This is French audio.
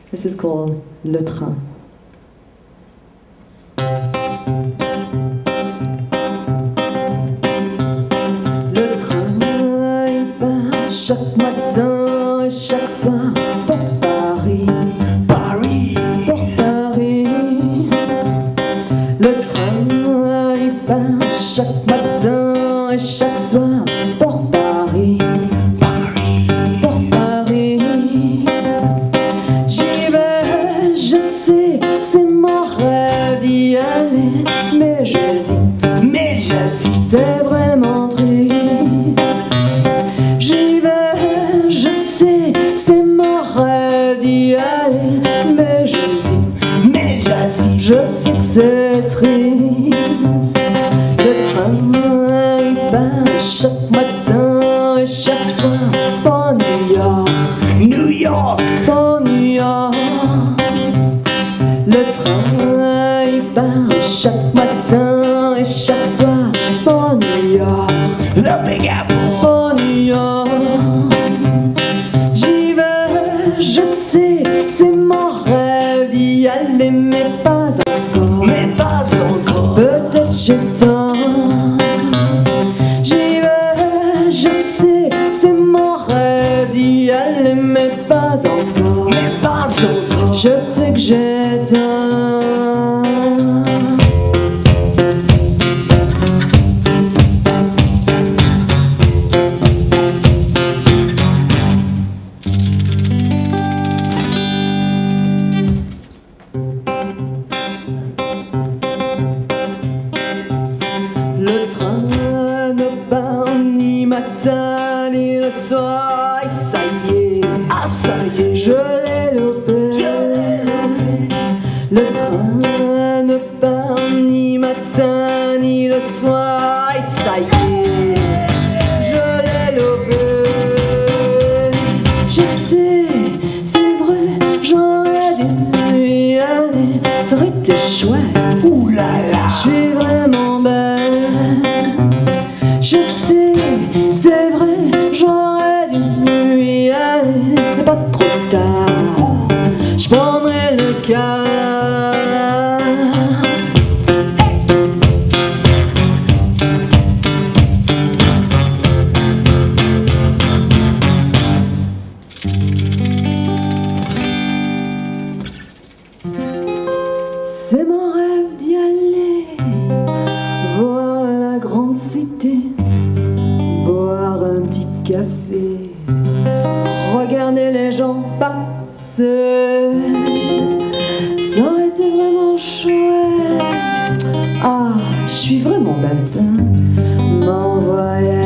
This is called Le Train. Le train, il part chaque matin et chaque soir pour Paris. Paris, Pour Paris. Le train, il part chaque matin et chaque soir pour Paris. Paris, Pour Paris. J'y vais, je sais, c'est mon rêve d'y aller, mais j'hésite, mais j'hésite. c'est vraiment triste. J'y vais, je sais, c'est mon rêve d'y aller, mais j'hésite, Mais j'hésite. je sais que c'est triste. Le train, il part chaque matin et chaque soir pour New York. New York, Pour New York. Le train, il part chaque matin et chaque soir pour New York. the Big Apple. Pour New York. J'y vais, je sais, c'est mon rêve d'y aller, mais pas encore. Mais pas encore. Peut-être j'ai tort. J'y vais, je sais, c'est mon rêve d'y aller, mais pas encore. Mais pas encore. Je sais que j'ai tort. Le train ne part ni matin ni le soir, et ça y est, Ah, ça y est. je l'ai loupé. Je l'ai loupé. Le train ne part ni matin ni le soir, et ça y est, je l'ai loupé. Je sais, c'est vrai, j'aurais dû y aller, ça aurait été chouette. Ouh là là. Je suis vraiment belle. Je sais, c'est vrai, j'aurais dû y aller, c'est pas trop tard. Je prendrai le car. C'est mon rêve d'y aller, voir la grande cité, boire un petit café, regarder les gens passer. Ça aurait été vraiment chouette. Ah, je suis vraiment bête, hein. M'envoyer